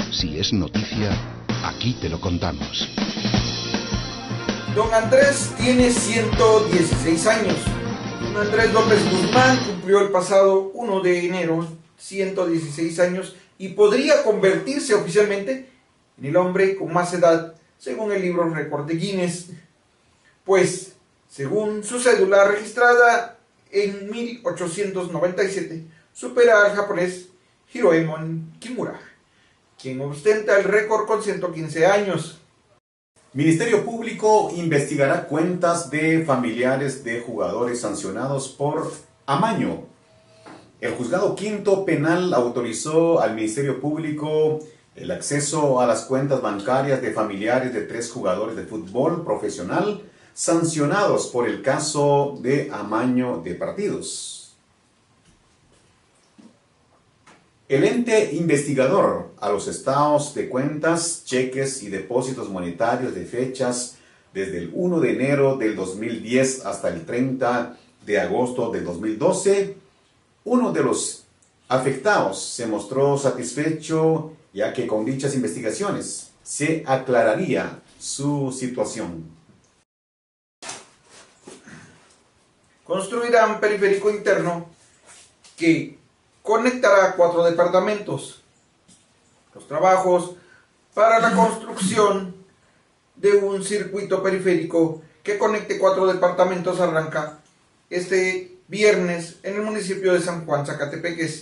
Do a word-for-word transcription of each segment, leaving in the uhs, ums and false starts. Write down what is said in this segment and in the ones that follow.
Si es noticia, aquí te lo contamos. Don Andrés tiene ciento dieciséis años. Don Andrés López Guzmán cumplió el pasado primero de enero ciento dieciséis años y podría convertirse oficialmente en el hombre con más edad, según el libro récord de Guinness. Pues, según su cédula registrada en mil ochocientos noventa y siete, supera al japonés Hiroemon Kimura, quien ostenta el récord con ciento quince años. Ministerio Público investigará cuentas de familiares de jugadores sancionados por amaño. El Juzgado Quinto Penal autorizó al Ministerio Público el acceso a las cuentas bancarias de familiares de tres jugadores de fútbol profesional sancionados por el caso de amaño de partidos. El ente investigador a los estados de cuentas, cheques y depósitos monetarios de fechas desde el primero de enero del dos mil diez hasta el treinta de agosto del dos mil doce, uno de los afectados se mostró satisfecho ya que con dichas investigaciones se aclararía su situación. Construirán periférico interno que conectará cuatro departamentos. Los trabajos para la construcción de un circuito periférico que conecte cuatro departamentos arranca este viernes en el municipio de San Juan, Zacatepeques.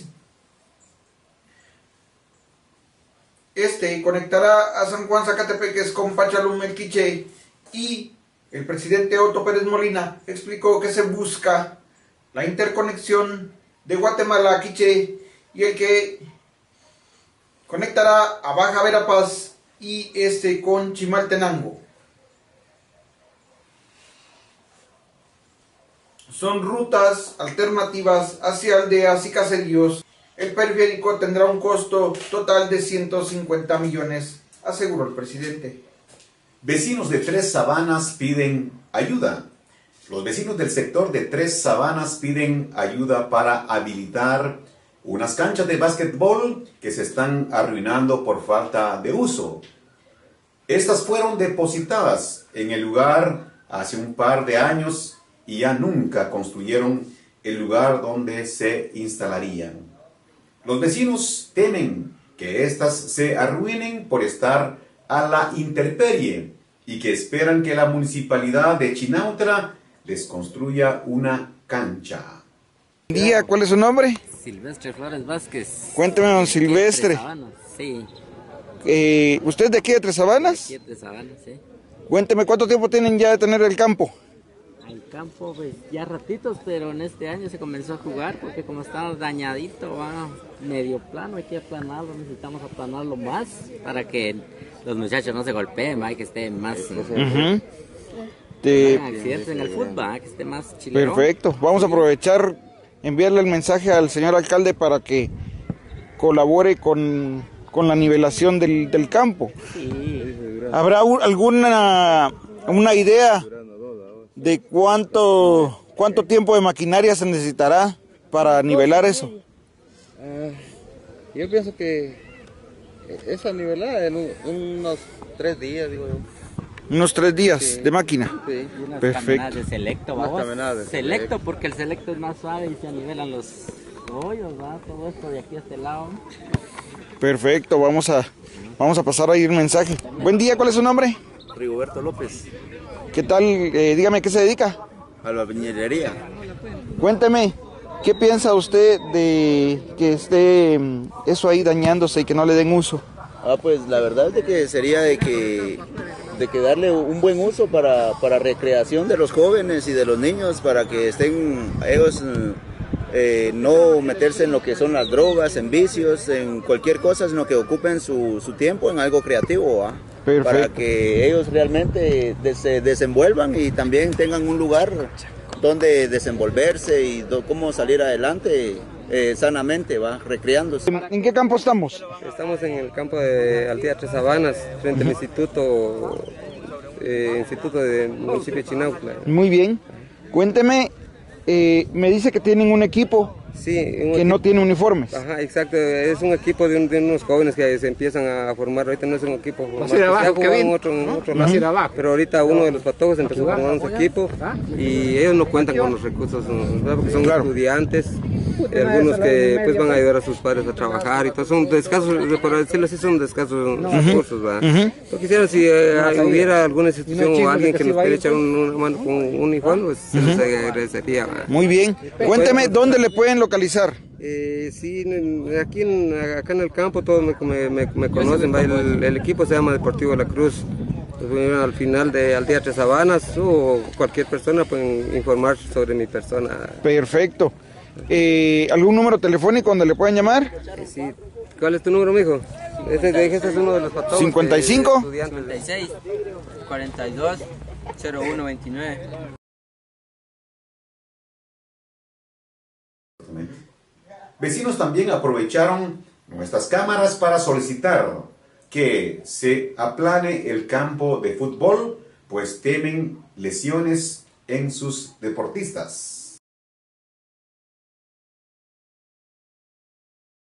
Este conectará a San Juan, Zacatepeques con Pachalum, El Quiché, y el presidente Otto Pérez Molina explicó que se busca la interconexión de Guatemala a Quiché y el que conectará a Baja Verapaz y este con Chimaltenango. Son rutas alternativas hacia aldeas y caseríos. El periférico tendrá un costo total de ciento cincuenta millones, aseguró el presidente. Vecinos de Tres Sabanas piden ayuda. Los vecinos del sector de Tres Sabanas piden ayuda para habilitar unas canchas de básquetbol que se están arruinando por falta de uso. Estas fueron depositadas en el lugar hace un par de años y ya nunca construyeron el lugar donde se instalarían. Los vecinos temen que éstas se arruinen por estar a la intemperie y que esperan que la municipalidad de Chinautra les construya una cancha. Buen día, ¿cuál es su nombre? Silvestre Flores Vázquez. Cuénteme, don Silvestre. Tres Sabanas, sí. Eh, ¿Usted es de aquí de Tres Sabanas? Aquí de Tres Sabanas, sí. Cuénteme, ¿cuánto tiempo tienen ya de tener el campo? El campo, pues ya ratitos, pero en este año se comenzó a jugar porque como está dañadito, va medio plano, hay que aplanarlo, necesitamos aplanarlo más para que los muchachos no se golpeen, ¿va? Que esté más... Uh-huh. De... accidentes en el fútbol, ¿va? Que esté más chileno. Perfecto, vamos a aprovechar, enviarle el mensaje al señor alcalde para que colabore con, con la nivelación del, del campo. Sí. ¿Habrá un, alguna una idea de cuánto cuánto tiempo de maquinaria se necesitará para nivelar eso? Uh, yo pienso que esa nivelada en un, unos tres días, digo yo. Unos tres días Sí. de máquina. Sí. Y unas Perfecto. caminadas de selecto, Unas ¿va? caminadas de Selecto, selecto. porque el selecto es más suave y se nivelan los hoyos, ¿va? Todo esto de aquí a este lado. Perfecto, vamos a vamos a pasar ahí el mensaje. Buen día, ¿cuál es su nombre? Rigoberto López, ¿Qué tal? Eh, dígame, ¿qué se dedica? a la viñería. Cuénteme, ¿qué piensa usted de que esté mm, eso ahí dañándose y que no le den uso? Ah, pues la verdad es de que sería de que, de que darle un buen uso para, para recreación de los jóvenes y de los niños, para que estén ellos eh, no meterse en lo que son las drogas, en vicios, en cualquier cosa, sino que ocupen su, su tiempo en algo creativo, ¿va? Para que ellos realmente se desenvuelvan y también tengan un lugar donde desenvolverse y do, cómo salir adelante eh, sanamente, va recreándose. ¿En, ¿En qué campo estamos? Estamos en el campo de Aldea Tres Sabanas, frente al instituto, eh, instituto del municipio de Chinautla. Muy bien. Cuénteme, Eh, me dice que tienen un equipo sí, un que equipo, no tiene uniformes. Ajá, exacto, es un equipo de, un, de unos jóvenes que se empiezan a formar, ahorita no es un equipo formado, de abajo, ya jugaban Kevin, en otro, en ¿no? otro Uh-huh. lado, Así de abajo. pero ahorita uno de los patojos empezó a formar un equipo y ellos no cuentan con los recursos, ¿no? Porque son claro. estudiantes, eh, algunos que pues van a ayudar a sus padres a trabajar y todo, son de escasos, por decirlo así, son de escasos uh-huh. recursos, ¿verdad? Uh-huh. Yo quisiera si eh, hubiera alguna institución o alguien que nos quiera echar un, una mano con un uniforme, pues se les agradecería, ¿verdad? Muy bien, cuénteme dónde le pueden localizar. Eh, sí, aquí en, acá en el campo todos me, me, me conocen, ¿va? El, el equipo se llama Deportivo La Cruz. Pues, al final de al día Tres Sabanas o cualquier persona pueden informar sobre mi persona. Perfecto. Eh, ¿Algún número telefónico donde le pueden llamar? Eh, sí. ¿Cuál es tu número, mijo? Este, este es uno de los patojos. ¿cincuenta y cinco? cincuenta y seis, cuarenta y dos, cero uno veintinueve. Vecinos también aprovecharon nuestras cámaras para solicitar que se aplane el campo de fútbol, pues temen lesiones en sus deportistas.